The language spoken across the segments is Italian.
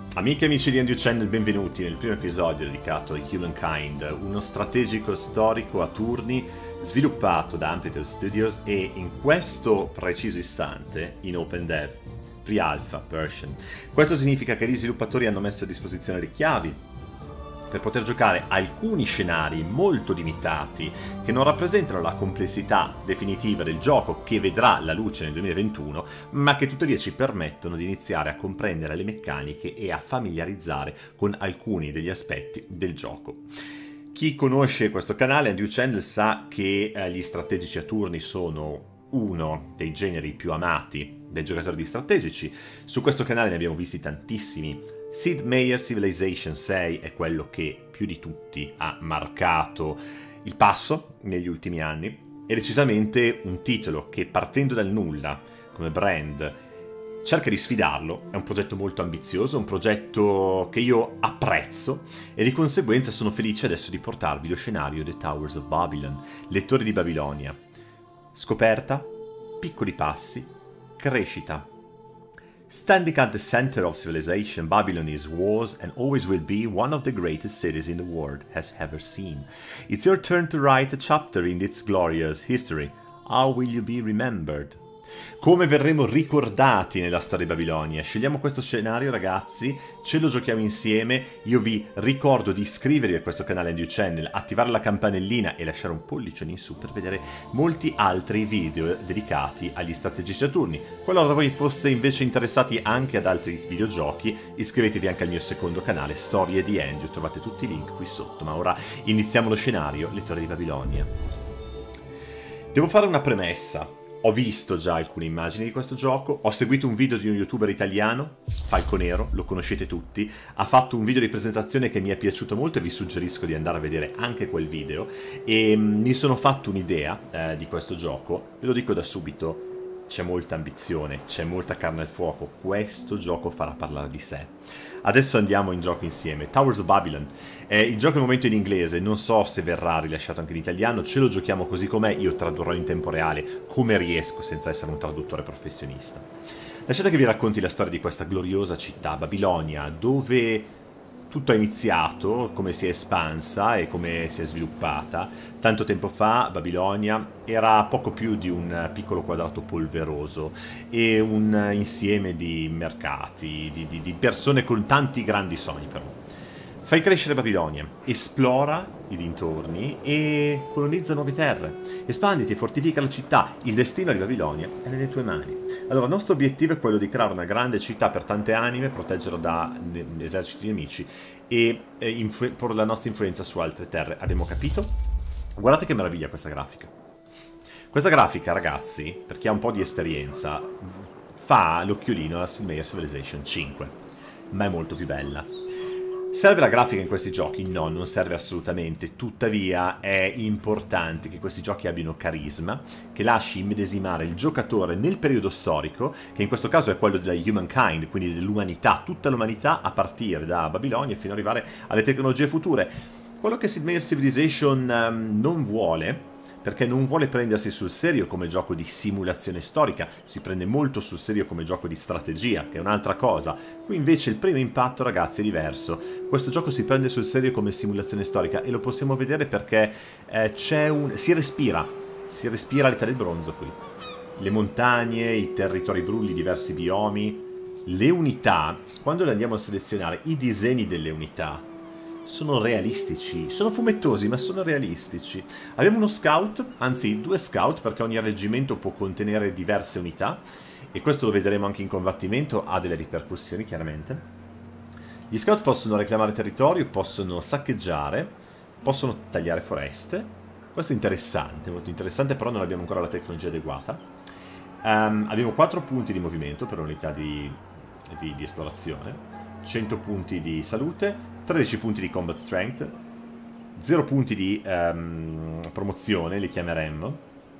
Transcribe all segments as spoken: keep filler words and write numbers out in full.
Amiche e amici di Endu Channel, benvenuti nel primo episodio dedicato a Humankind, uno strategico storico a turni sviluppato da Amplitude Studios e in questo preciso istante in Open Dev, Pre-Alpha version. Questo significa che gli sviluppatori hanno messo a disposizione le chiavi per poter giocare alcuni scenari molto limitati che non rappresentano la complessità definitiva del gioco che vedrà la luce nel duemilaventuno, ma che tuttavia ci permettono di iniziare a comprendere le meccaniche e a familiarizzare con alcuni degli aspetti del gioco. Chi conosce questo canale, Endu Channel, sa che eh, gli strategici a turni sono uno dei generi più amati dai giocatori di strategici. Su questo canale ne abbiamo visti tantissimi. Sid Meier Civilization sei è quello che più di tutti ha marcato il passo negli ultimi anni. È decisamente un titolo che, partendo dal nulla come brand, cerca di sfidarlo. È un progetto molto ambizioso, un progetto che io apprezzo e di conseguenza sono felice adesso di portarvi lo scenario The Towers of Babylon, Lettori di Babilonia. Scoperta, piccoli passi, crescita. Standing at the center of civilization, Babylon is, was, and always will be one of the greatest cities in the world has ever seen. It's your turn to write a chapter in its glorious history. How will you be remembered? Come verremo ricordati nella storia di Babilonia? Scegliamo questo scenario, ragazzi, ce lo giochiamo insieme. Io vi ricordo di iscrivervi a questo canale Endu Channel, attivare la campanellina e lasciare un pollice in su per vedere molti altri video dedicati agli strategici a turni. Qualora voi foste invece interessati anche ad altri videogiochi, iscrivetevi anche al mio secondo canale, Storie di Endu, trovate tutti i link qui sotto. Ma ora iniziamo lo scenario, Lettori di Babilonia. Devo fare una premessa. Ho visto già alcune immagini di questo gioco, ho seguito un video di un youtuber italiano, Falconero, lo conoscete tutti, ha fatto un video di presentazione che mi è piaciuto molto e vi suggerisco di andare a vedere anche quel video, e mi sono fatto un'idea eh, di questo gioco. Ve lo dico da subito, c'è molta ambizione, c'è molta carne al fuoco, questo gioco farà parlare di sé. Adesso andiamo in gioco insieme. Towers of Babylon. Eh, il gioco è al momento in inglese, non so se verrà rilasciato anche in italiano, ce lo giochiamo così com'è, io tradurrò in tempo reale come riesco senza essere un traduttore professionista. Lasciate che vi racconti la storia di questa gloriosa città, Babilonia, dove tutto è iniziato, come si è espansa e come si è sviluppata. Tanto tempo fa Babilonia era poco più di un piccolo quadrato polveroso e un insieme di mercati, di, di, di persone con tanti grandi sogni però. Fai crescere Babilonia, esplora i dintorni e colonizza nuove terre. Espanditi e fortifica la città, il destino di Babilonia è nelle tue mani. Allora, il nostro obiettivo è quello di creare una grande città per tante anime, proteggerla da eserciti nemici e eh, porre la nostra influenza su altre terre. Abbiamo capito? Guardate che meraviglia questa grafica. Questa grafica, ragazzi, per chi ha un po' di esperienza, fa l'occhiolino a Sid Meier Civilization cinque, ma è molto più bella. Serve la grafica in questi giochi? No, non serve assolutamente, tuttavia è importante che questi giochi abbiano carisma, che lasci immedesimare il giocatore nel periodo storico, che in questo caso è quello della Humankind, quindi dell'umanità, tutta l'umanità a partire da Babilonia fino ad arrivare alle tecnologie future. Quello che Sid Meier Civilization um, non vuole, perché non vuole prendersi sul serio come gioco di simulazione storica, si prende molto sul serio come gioco di strategia, che è un'altra cosa. Qui invece il primo impatto, ragazzi, è diverso. Questo gioco si prende sul serio come simulazione storica e lo possiamo vedere perché eh, c'è un... si respira, si respira l'età del bronzo qui. Le montagne, i territori brulli, diversi biomi, le unità, quando le andiamo a selezionare, i disegni delle unità sono realistici, sono fumettosi ma sono realistici. Abbiamo uno scout, anzi due scout, perché ogni reggimento può contenere diverse unità e questo lo vedremo anche in combattimento, ha delle ripercussioni chiaramente. Gli scout possono reclamare territorio, possono saccheggiare, possono tagliare foreste. Questo è interessante, molto interessante, però non abbiamo ancora la tecnologia adeguata. Um, abbiamo quattro punti di movimento per unità di, di, di esplorazione, cento punti di salute, tredici punti di combat strength, zero punti di um, promozione, li chiameremmo,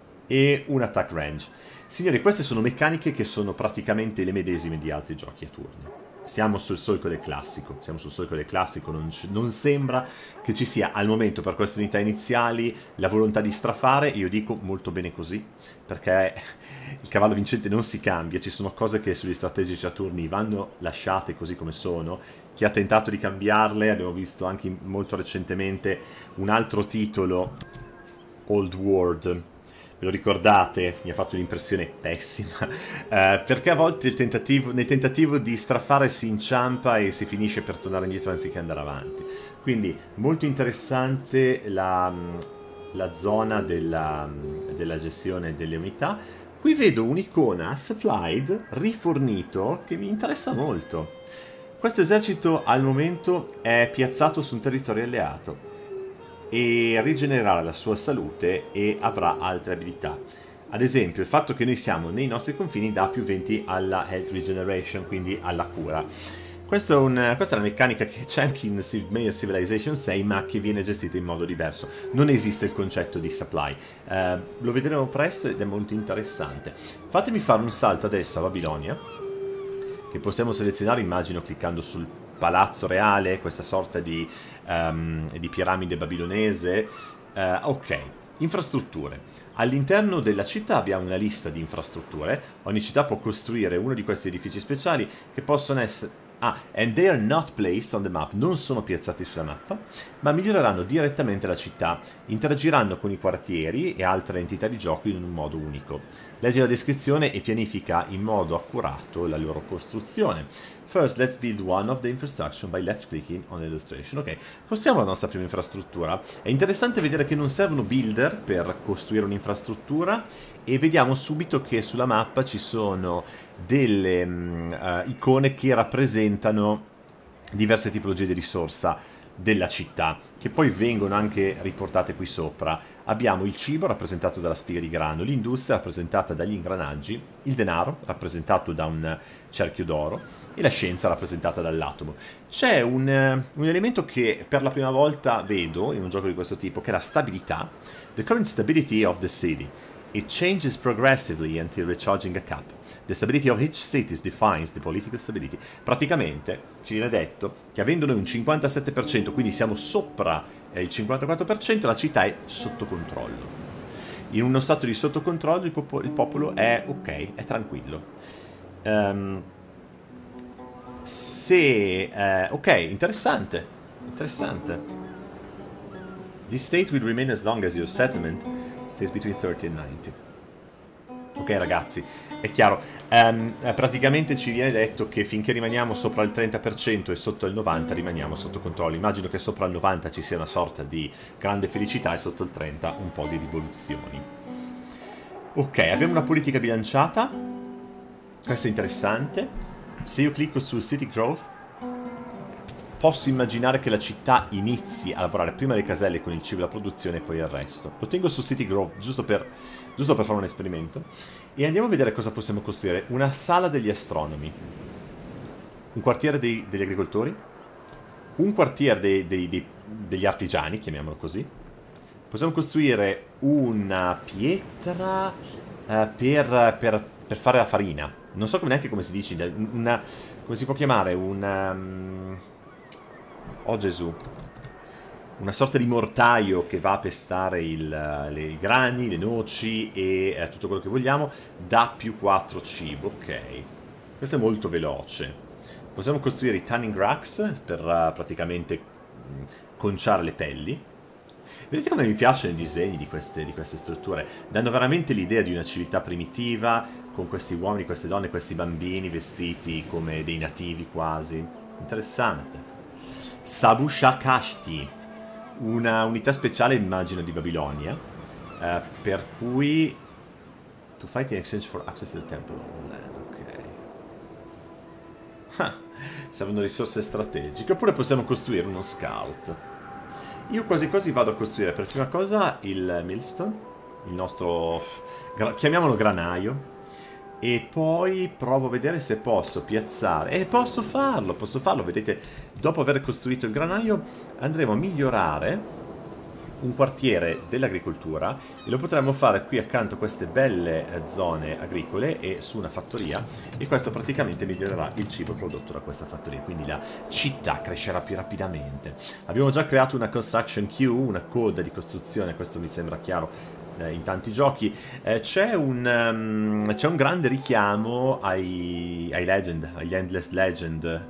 e un attack range. Signori, queste sono meccaniche che sono praticamente le medesime di altri giochi a turno. siamo sul solco del classico, siamo sul solco del classico, non, non sembra che ci sia al momento per queste unità iniziali la volontà di strafare, io dico molto bene così, perché il cavallo vincente non si cambia, ci sono cose che sugli strategici a turni vanno lasciate così come sono, chi ha tentato di cambiarle, abbiamo visto anche molto recentemente un altro titolo, Old World, ve lo ricordate? Mi ha fatto un'impressione pessima, eh, perché a volte il tentativo, nel tentativo di strafare si inciampa e si finisce per tornare indietro anziché andare avanti. Quindi molto interessante la, la zona della, della gestione delle unità. Qui vedo un'icona supplied rifornito che mi interessa molto. Questo esercito al momento è piazzato su un territorio alleato e rigenererà la sua salute e avrà altre abilità. Ad esempio, il fatto che noi siamo nei nostri confini dà più venti alla Health Regeneration, quindi alla cura. Questo è un, questa è una meccanica che c'è anche in Maya Civilization sei, ma che viene gestita in modo diverso. Non esiste il concetto di supply. Uh, lo vedremo presto ed è molto interessante. Fatemi fare un salto adesso a Babilonia, che possiamo selezionare, immagino, cliccando sul palazzo reale, questa sorta di, um, di piramide babilonese. Uh, ok, infrastrutture. All'interno della città abbiamo una lista di infrastrutture. Ogni città può costruire uno di questi edifici speciali che possono essere... Ah, and they are not placed on the map. Non sono piazzati sulla mappa, ma miglioreranno direttamente la città. Interagiranno con i quartieri e altre entità di gioco in un modo unico. Leggi la descrizione e pianifica in modo accurato la loro costruzione. First, let's build one of the infrastructure by left-clicking on illustration. Ok, costruiamo la nostra prima infrastruttura. È interessante vedere che non servono builder per costruire un'infrastruttura e vediamo subito che sulla mappa ci sono delle um, uh, icone che rappresentano diverse tipologie di risorsa della città, che poi vengono anche riportate qui sopra. Abbiamo il cibo rappresentato dalla spiga di grano, l'industria rappresentata dagli ingranaggi, il denaro rappresentato da un cerchio d'oro e la scienza rappresentata dall'atomo. C'è un, un elemento che per la prima volta vedo in un gioco di questo tipo, che è la stabilità. The current stability of the city. It changes progressively until recharging a cap. The stability of each city defines the political stability. Praticamente ci viene detto che avendo noi un cinquantasette per cento, quindi siamo sopra eh, il cinquantaquattro per cento, la città è sotto controllo. In uno stato di sotto controllo il, popo il popolo è ok, è tranquillo. Um, se... Eh, ok, interessante. Interessante. This state will remain as long as your settlement stays between thirty and ninety. Ok ragazzi, è chiaro. Um, praticamente ci viene detto che finché rimaniamo sopra il trenta per cento e sotto il novanta per cento rimaniamo sotto controllo. Immagino che sopra il novanta per cento ci sia una sorta di grande felicità e sotto il trenta per cento un po' di rivoluzioni. Ok, abbiamo una politica bilanciata. Questo è interessante. Se io clicco su City Growth, posso immaginare che la città inizi a lavorare prima le caselle con il cibo e la produzione e poi il resto. Lo tengo su City Growth giusto per, giusto per fare un esperimento. E andiamo a vedere cosa possiamo costruire. Una sala degli astronomi. Un quartiere dei, degli agricoltori. Un quartiere dei, dei, dei, degli artigiani, chiamiamolo così. Possiamo costruire una pietra uh, per, per, per fare la farina. Non so neanche come si dice. Una, come si può chiamare? Una... Um, oh Gesù, una sorta di mortaio che va a pestare il, le, i grani, le noci e eh, tutto quello che vogliamo, da più quattro cibo, ok. Questo è molto veloce. Possiamo costruire i tanning racks per uh, praticamente mh, conciare le pelli. Vedete come mi piacciono i disegni di queste, di queste strutture? Danno veramente l'idea di una civiltà primitiva, con questi uomini, queste donne, questi bambini vestiti come dei nativi quasi. Interessante. Sabu Shakashti, una unità speciale immagino di Babilonia, eh, per cui to fight in exchange for access to the temple of land, ok. Ah, servono risorse strategiche, oppure possiamo costruire uno scout. Io quasi quasi vado a costruire per prima cosa il millstone, il nostro, chiamiamolo granaio, e poi provo a vedere se posso piazzare. E posso farlo, posso farlo. Vedete, dopo aver costruito il granaio andremo a migliorare un quartiere dell'agricoltura e lo potremmo fare qui accanto a queste belle eh, zone agricole e su una fattoria, e questo praticamente migliorerà il cibo prodotto da questa fattoria, quindi la città crescerà più rapidamente. Abbiamo già creato una construction queue, una coda di costruzione, questo mi sembra chiaro in tanti giochi. Eh, c'è un um, c'è un grande richiamo ai, ai Legend, agli Endless Legend,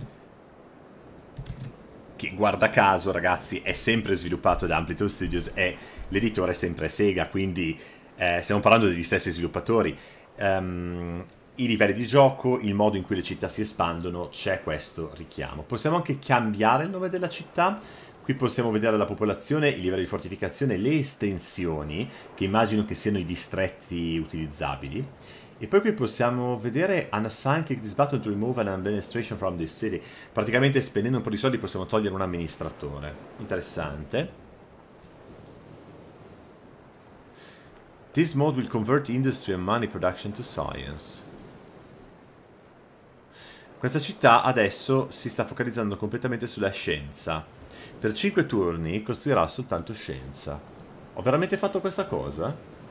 che guarda caso, ragazzi, è sempre sviluppato da Amplitude Studios e l'editore è sempre Sega, quindi eh, stiamo parlando degli stessi sviluppatori. Um, I livelli di gioco, il modo in cui le città si espandono, c'è questo richiamo. Possiamo anche cambiare il nome della città. Qui possiamo vedere la popolazione, il livello di fortificazione, le estensioni, che immagino che siano i distretti utilizzabili. E poi qui possiamo vedere unassign click this button to remove an administration from this city. Praticamente spendendo un po' di soldi possiamo togliere un amministratore. Interessante. This mode will convert industry and money production to science. Questa città adesso si sta focalizzando completamente sulla scienza. Per cinque turni costruirà soltanto scienza. Ho veramente fatto questa cosa?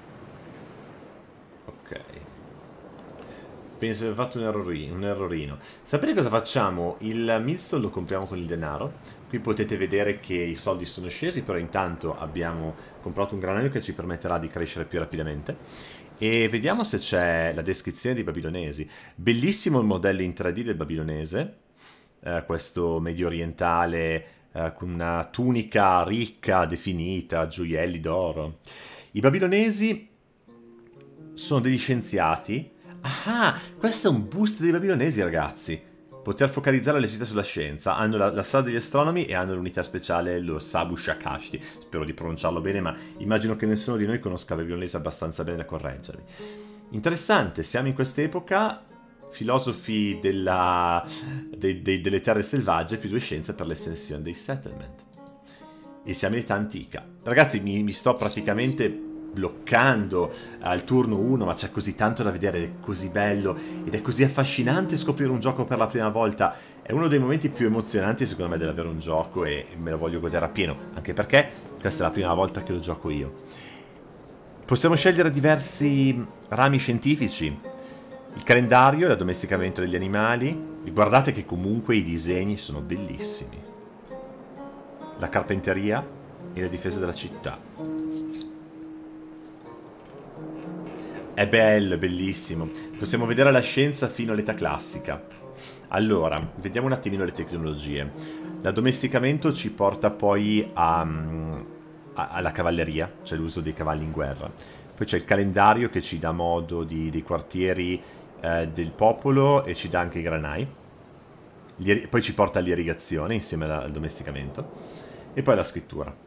Ok. Penso di aver fatto un errorino, un errorino. Sapete cosa facciamo? Il Millstone lo compriamo con il denaro. Qui potete vedere che i soldi sono scesi, però intanto abbiamo comprato un granaio che ci permetterà di crescere più rapidamente. E vediamo se c'è la descrizione dei babilonesi. Bellissimo il modello in tre D del babilonese. Eh, questo medio orientale, con una tunica ricca, definita, gioielli d'oro. I babilonesi sono degli scienziati. Ah, questo è un boost dei babilonesi, ragazzi. Poter focalizzare le città sulla scienza. Hanno la, la sala degli astronomi e hanno l'unità speciale, lo Sabu Shakashti. Spero di pronunciarlo bene, ma immagino che nessuno di noi conosca i babilonesi abbastanza bene da correggerli. Interessante, siamo in quest'epoca. Filosofi della, de, de, delle terre selvagge più due scienze per l'estensione dei settlement. E siamo in età antica. Ragazzi, mi, mi sto praticamente bloccando al turno uno, ma c'è così tanto da vedere, è così bello ed è così affascinante scoprire un gioco per la prima volta. È uno dei momenti più emozionanti secondo me dell'avere un gioco e me lo voglio godere appieno, anche perché questa è la prima volta che lo gioco io. Possiamo scegliere diversi rami scientifici. Il calendario, l'addomesticamento degli animali. E guardate che comunque i disegni sono bellissimi. La carpenteria e la difesa della città. È bello, è bellissimo. Possiamo vedere la scienza fino all'età classica. Allora, vediamo un attimino le tecnologie. L'addomesticamento ci porta poi a, a, alla cavalleria, cioè l'uso dei cavalli in guerra. Poi c'è il calendario che ci dà modo di, dei quartieri eh, del popolo e ci dà anche i granai. Poi ci porta all'irrigazione insieme al domesticamento. E poi la scrittura.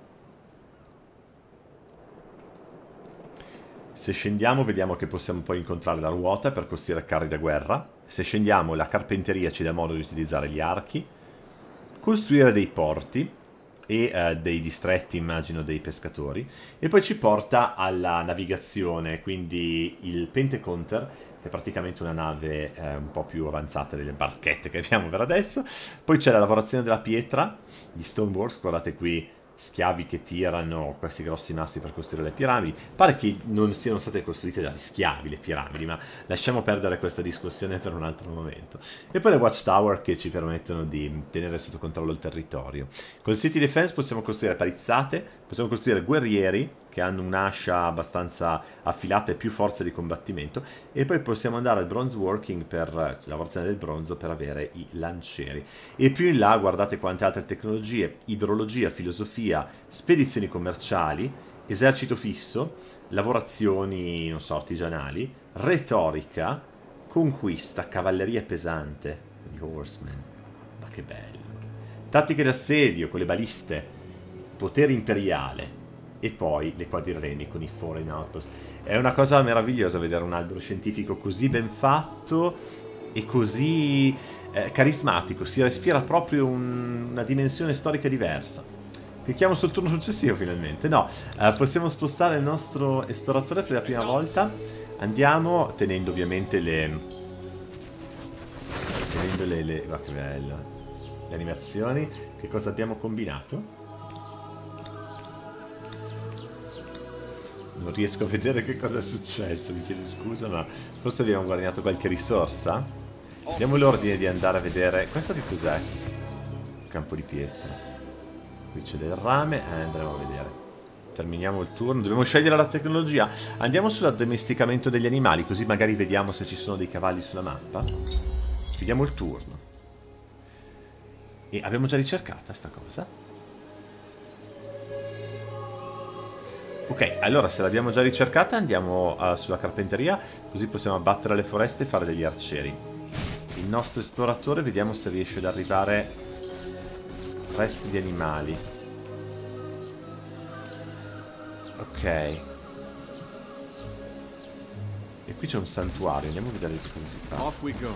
Se scendiamo vediamo che possiamo poi incontrare la ruota per costruire carri da guerra. Se scendiamo la carpenteria ci dà modo di utilizzare gli archi. Costruire dei porti e eh, dei distretti, immagino, dei pescatori. E poi ci porta alla navigazione, quindi il Pentecounter, che è praticamente una nave eh, un po' più avanzata delle barchette che abbiamo per adesso. Poi c'è la lavorazione della pietra, gli stoneworks, guardate qui, schiavi che tirano questi grossi massi per costruire le piramidi. Pare che non siano state costruite dagli schiavi le piramidi, ma lasciamo perdere questa discussione per un altro momento. E poi le watchtower che ci permettono di tenere sotto controllo il territorio. Col City Defense possiamo costruire palizzate, possiamo costruire guerrieri che hanno un'ascia abbastanza affilata e più forza di combattimento, e poi possiamo andare al bronze working per la lavorazione del bronzo per avere i lancieri. E più in là guardate quante altre tecnologie: idrologia, filosofia, spedizioni commerciali, esercito fisso, lavorazioni, non so, artigianali, retorica, conquista, cavalleria pesante, gli horsemen, ma che bello, tattiche d'assedio con le baliste, potere imperiale, e poi le quadriremi con i foreign outpost. È una cosa meravigliosa vedere un albero scientifico così ben fatto e così eh, carismatico, si respira proprio un, una dimensione storica diversa. Clicchiamo sul turno successivo finalmente. No, eh, possiamo spostare il nostro esploratore per la prima volta. Andiamo tenendo ovviamente le... Tenendo le... le... Oh, che bello. Le animazioni. Che cosa abbiamo combinato? Non riesco a vedere che cosa è successo, mi chiedo scusa, ma forse abbiamo guadagnato qualche risorsa. Diamo l'ordine di andare a vedere... Questo che cos'è? Campo di pietra. Qui c'è del rame e eh, andremo a vedere. Terminiamo il turno. Dobbiamo scegliere la tecnologia. Andiamo sull'addomesticamento degli animali, così magari vediamo se ci sono dei cavalli sulla mappa. Vediamo il turno. E abbiamo già ricercata sta cosa? Ok, allora se l'abbiamo già ricercata andiamo uh, sulla carpenteria, così possiamo abbattere le foreste e fare degli arcieri. Il nostro esploratore, vediamo se riesce ad arrivare resti di animali. Ok. E qui c'è un santuario, andiamo a vedere di cosa si tratta. Off we go.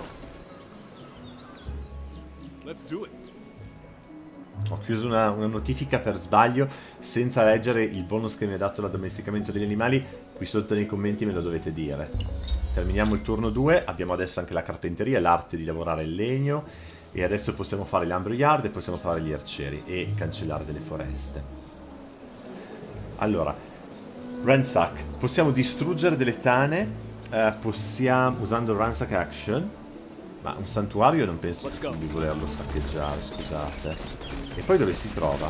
Let's do it. Ho chiuso una, una notifica per sbaglio senza leggere il bonus che mi ha dato l'addomesticamento degli animali. Qui sotto nei commenti me lo dovete dire. Terminiamo il turno due. Abbiamo adesso anche la carpenteria, l'arte di lavorare il legno. E adesso possiamo fare l'Ambruyard e possiamo fare gli arcieri e cancellare delle foreste. Allora, Ransack. Possiamo distruggere delle tane. Eh, possiamo, usando Ransack Action. Ma un santuario non penso di volerlo saccheggiare, scusate. E poi dove si trova?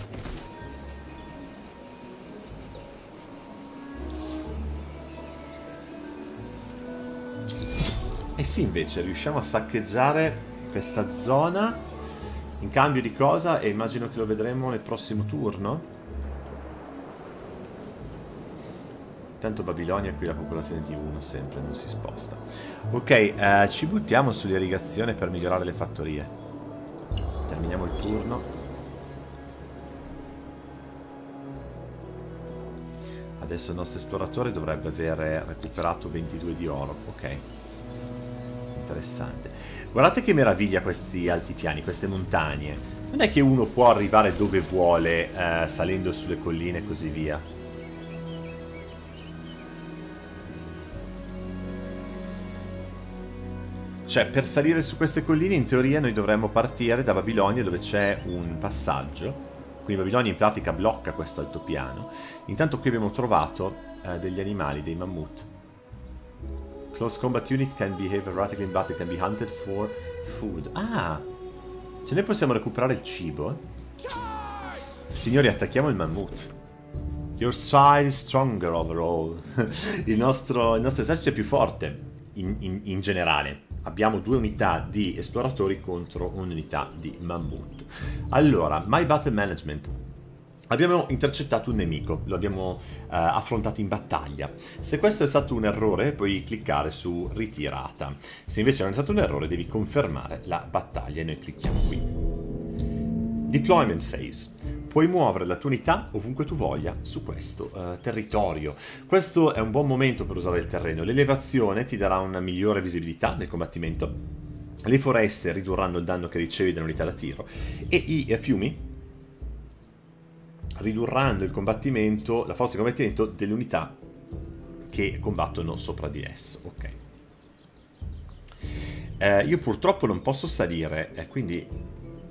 E sì, invece, riusciamo a saccheggiare questa zona. In cambio di cosa? E immagino che lo vedremo nel prossimo turno. Tanto Babilonia qui la popolazione di uno sempre, non si sposta. Ok, eh, ci buttiamo sull'irrigazione per migliorare le fattorie. Terminiamo il turno. Adesso il nostro esploratore dovrebbe aver recuperato ventidue di oro. Ok. Interessante. Guardate che meraviglia questi altipiani, queste montagne. Non è che uno può arrivare dove vuole eh, salendo sulle colline e così via. Cioè, per salire su queste colline, in teoria, noi dovremmo partire da Babilonia, dove c'è un passaggio. Quindi Babilonia in pratica blocca questo altopiano. Intanto qui abbiamo trovato eh, degli animali, dei mammut. Close combat unit can behave erratically in battle, can be hunted for food. Ah! Cioè noi possiamo recuperare il cibo? Signori, attacchiamo il mammut. Your side is stronger overall. il, nostro, il nostro esercito è più forte, in, in, in generale. Abbiamo due unità di esploratori contro un'unità di mammut. Allora, My Battle Management. Abbiamo intercettato un nemico, lo abbiamo uh, affrontato in battaglia. Se questo è stato un errore, puoi cliccare su ritirata. Se invece non è stato un errore, devi confermare la battaglia e noi clicchiamo qui. Deployment Phase. Puoi muovere la tua unità ovunque tu voglia su questo uh, territorio. Questo è un buon momento per usare il terreno. L'elevazione ti darà una migliore visibilità nel combattimento. Le foreste ridurranno il danno che ricevi da unità da tiro. E i eh, fiumi ridurranno il combattimento, la forza di combattimento delle unità che combattono sopra di esso. Ok. Eh, io purtroppo non posso salire, eh, quindi...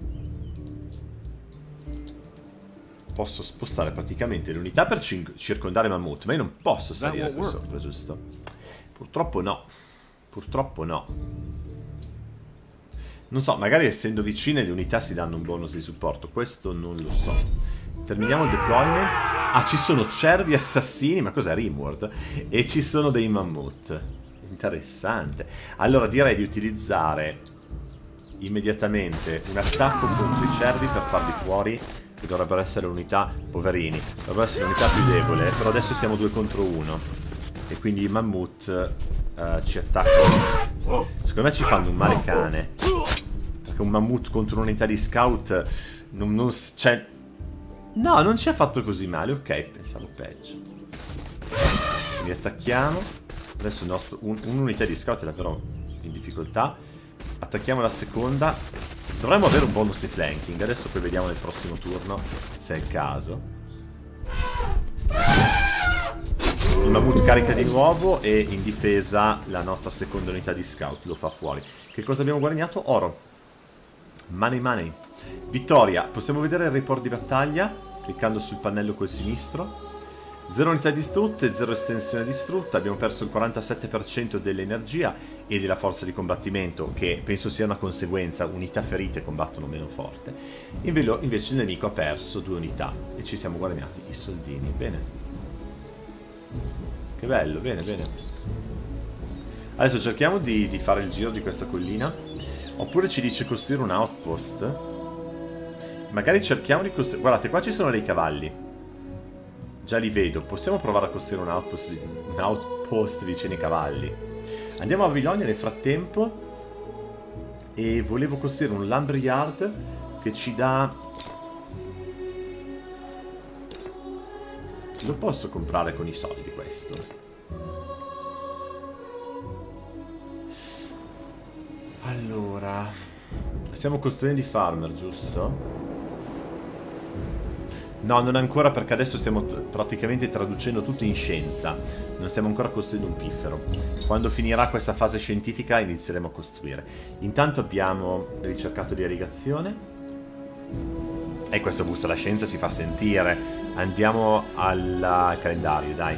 posso spostare praticamente l'unità per circondare Mammut, ma io non posso salire qui sopra, giusto? Purtroppo no. Purtroppo no. Non so, magari essendo vicine le unità si danno un bonus di supporto. Questo non lo so. Terminiamo il deployment. Ah, ci sono cervi assassini. Ma cos'è Rimworld? E ci sono dei Mammut. Interessante. Allora direi di utilizzare immediatamente un attacco contro i cervi per farli fuori, che dovrebbero essere l'unità, poverini, dovrebbero essere l'unità più debole, però adesso siamo due contro uno e quindi i mammut uh, ci attaccano. Secondo me ci fanno un male cane, perché un mammut contro un'unità di scout non, non cioè, no, non ci ha fatto così male. Ok, pensavo peggio. Quindi attacchiamo. Adesso il nostro un, un'unità di scout è davvero in difficoltà. Attacchiamo la seconda. Dovremmo avere un bonus di flanking. Adesso poi vediamo nel prossimo turno se è il caso. Il mammut carica di nuovo e in difesa la nostra seconda unità di scout lo fa fuori. Che cosa abbiamo guadagnato? Oro. Money money. Vittoria. Possiamo vedere il report di battaglia cliccando sul pannello col sinistro. zero unità distrutte, zero estensione distrutta, abbiamo perso il quarantasette per cento dell'energia e della forza di combattimento, che penso sia una conseguenza, unità ferite combattono meno forte. Invece il nemico ha perso due unità e ci siamo guadagnati i soldini. Bene. Che bello, bene, bene. Adesso cerchiamo di, di fare il giro di questa collina. Oppure ci dice costruire un outpost. Magari cerchiamo di costruire... Guardate, qua ci sono dei cavalli. Già li vedo. Possiamo provare a costruire un outpost, un outpost vicino ai cavalli. Andiamo a Babilonia nel frattempo. E volevo costruire un lumberyard che ci dà... Lo posso comprare con i soldi questo? Allora... Stiamo costruendo i farmer, giusto? No, non ancora, perché adesso stiamo praticamente traducendo tutto in scienza. Non stiamo ancora costruendo un piffero. Quando finirà questa fase scientifica inizieremo a costruire. Intanto abbiamo ricercato di irrigazione. E questo boost alla scienza si fa sentire. Andiamo alla... al calendario, dai.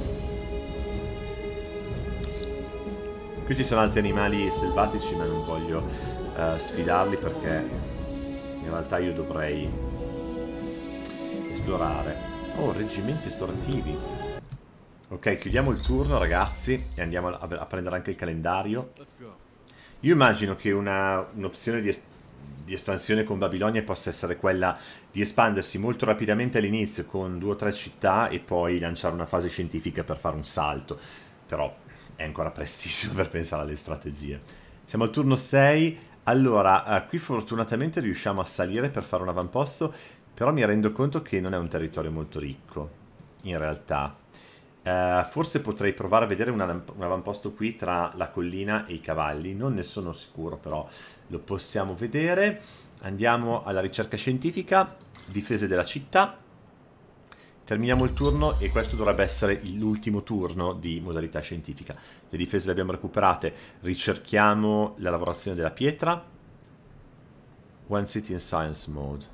Qui ci sono altri animali selvatici, ma non voglio uh, sfidarli perché in realtà io dovrei... esplorare. Oh, reggimenti esplorativi. Ok, chiudiamo il turno, ragazzi, e andiamo a, a prendere anche il calendario. Io immagino che un'opzione un di, es di espansione con Babilonia possa essere quella di espandersi molto rapidamente all'inizio con due o tre città e poi lanciare una fase scientifica per fare un salto. Però è ancora prestissimo per pensare alle strategie. Siamo al turno sei. Allora, uh, qui fortunatamente riusciamo a salire per fare un avamposto. Però mi rendo conto che non è un territorio molto ricco, in realtà. Uh, forse potrei provare a vedere un, un avamposto qui tra la collina e i cavalli. Non ne sono sicuro, però lo possiamo vedere. Andiamo alla ricerca scientifica. Difese della città. Terminiamo il turno e questo dovrebbe essere l'ultimo turno di modalità scientifica. Le difese le abbiamo recuperate. Ricerchiamo la lavorazione della pietra. One city in science mode.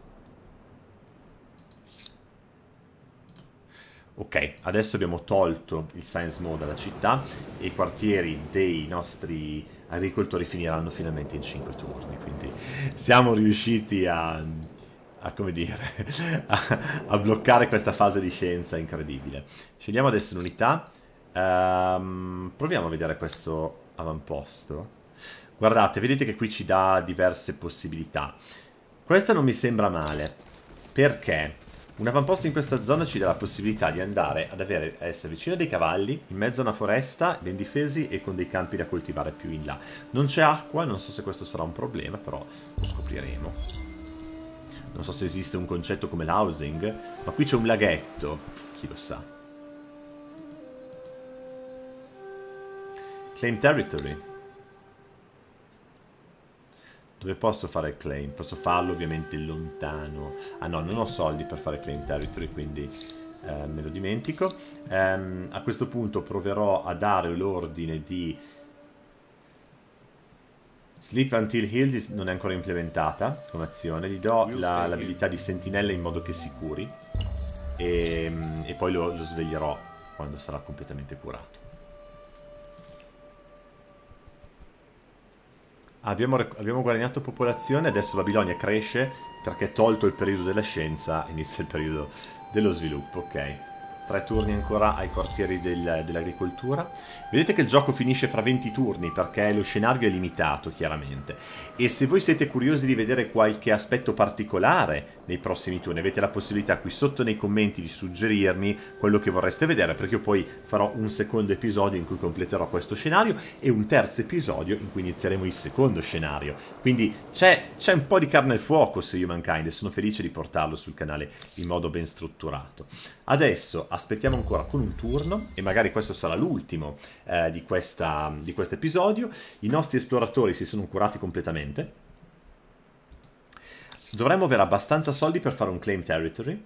Ok, adesso abbiamo tolto il science mode alla città e i quartieri dei nostri agricoltori finiranno finalmente in cinque turni, quindi siamo riusciti a, a come dire, a, a bloccare questa fase di scienza incredibile. Scegliamo adesso un'unità, um, proviamo a vedere questo avamposto. Guardate, vedete che qui ci dà diverse possibilità. Questa non mi sembra male, perché... un avamposto in questa zona ci dà la possibilità di andare ad avere, a essere vicino a dei cavalli, in mezzo a una foresta, ben difesi e con dei campi da coltivare più in là. Non c'è acqua, non so se questo sarà un problema, però lo scopriremo. Non so se esiste un concetto come l'housing, ma qui c'è un laghetto, chi lo sa. Claim territory. Dove posso fare il claim? Posso farlo ovviamente lontano. Ah no, non ho soldi per fare claim territory, quindi eh, me lo dimentico. Um, a questo punto proverò a dare l'ordine di... Sleep Until Healed non è ancora implementata come azione. Gli do l'abilità di sentinella in modo che si curi. E, e poi lo, lo sveglierò quando sarà completamente curato. Abbiamo, abbiamo guadagnato popolazione, adesso Babilonia cresce perché tolto il periodo della scienza inizia il periodo dello sviluppo, ok. Tre turni ancora ai quartieri del, dell'agricoltura. Vedete che il gioco finisce fra venti turni perché lo scenario è limitato, chiaramente. E se voi siete curiosi di vedere qualche aspetto particolare nei prossimi turni, avete la possibilità qui sotto nei commenti di suggerirmi quello che vorreste vedere, perché io poi farò un secondo episodio in cui completerò questo scenario e un terzo episodio in cui inizieremo il secondo scenario. Quindi c'è un po' di carne al fuoco su Humankind e sono felice di portarlo sul canale in modo ben strutturato. Adesso aspettiamo ancora con un turno e magari questo sarà l'ultimo eh, di questo episodio. I nostri esploratori si sono curati completamente. Dovremmo avere abbastanza soldi per fare un claim territory.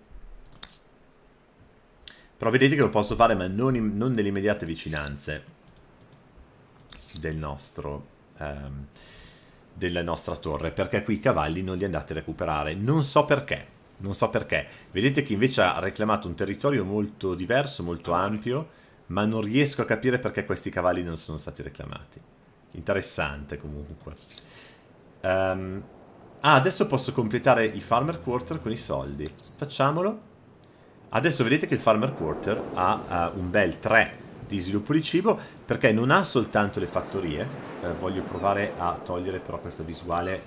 Però vedete che lo posso fare ma non, in, non nelle immediate vicinanze del nostro, ehm, della nostra torre, perché qui i cavalli non li andate a recuperare. Non so perché. Non so perché. Vedete che invece ha reclamato un territorio molto diverso, molto ampio, ma non riesco a capire perché questi cavalli non sono stati reclamati. Interessante comunque. Um, ah, adesso posso completare i Farmer Quarter con i soldi. Facciamolo. Adesso vedete che il Farmer Quarter ha uh, un bel tre di sviluppo di cibo, perché non ha soltanto le fattorie. Eh, voglio provare a togliere però questa visuale,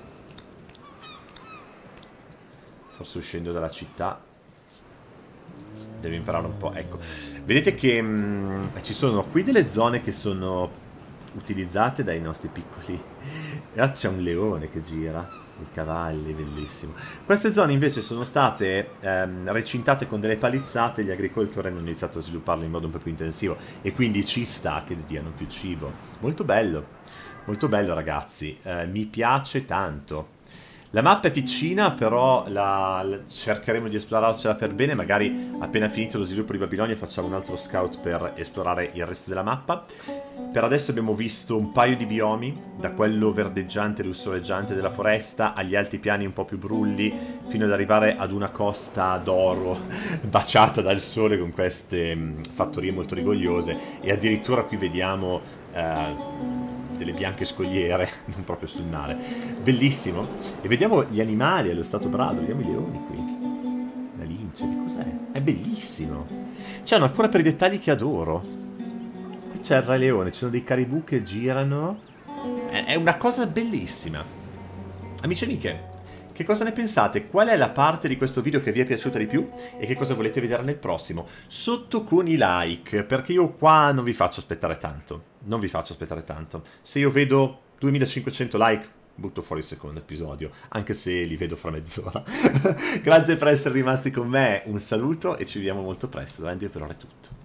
forse uscendo dalla città. Devo imparare un po', ecco. Vedete che mh, ci sono qui delle zone che sono utilizzate dai nostri piccoli. E c'è un leone che gira, i cavalli, bellissimo. Queste zone invece sono state ehm, recintate con delle palizzate, gli agricoltori hanno iniziato a svilupparle in modo un po' più intensivo e quindi ci sta che diano più cibo. Molto bello, molto bello ragazzi, eh, mi piace tanto. La mappa è piccina, però la, la, cercheremo di esplorarcela per bene. Magari appena finito lo sviluppo di Babilonia facciamo un altro scout per esplorare il resto della mappa. Per adesso abbiamo visto un paio di biomi, da quello verdeggiante e lussureggiante della foresta agli alti piani un po' più brulli, fino ad arrivare ad una costa d'oro baciata dal sole con queste mh, fattorie molto rigogliose. E addirittura qui vediamo eh, delle bianche scogliere, non proprio sul mare. Bellissimo. E vediamo gli animali allo stato brado, vediamo i leoni qui. La lince, che cos'è? È bellissimo. C'è una cura per i dettagli che adoro. Qui c'è il Re Leone, ci sono dei caribù che girano. È una cosa bellissima. Amici e amiche, che cosa ne pensate? Qual è la parte di questo video che vi è piaciuta di più? E che cosa volete vedere nel prossimo? Sotto con i like, perché io qua non vi faccio aspettare tanto. Non vi faccio aspettare tanto. Se io vedo duemilacinquecento like, butto fuori il secondo episodio, anche se li vedo fra mezz'ora. Grazie per essere rimasti con me, un saluto e ci vediamo molto presto. Da Andy per ora è tutto.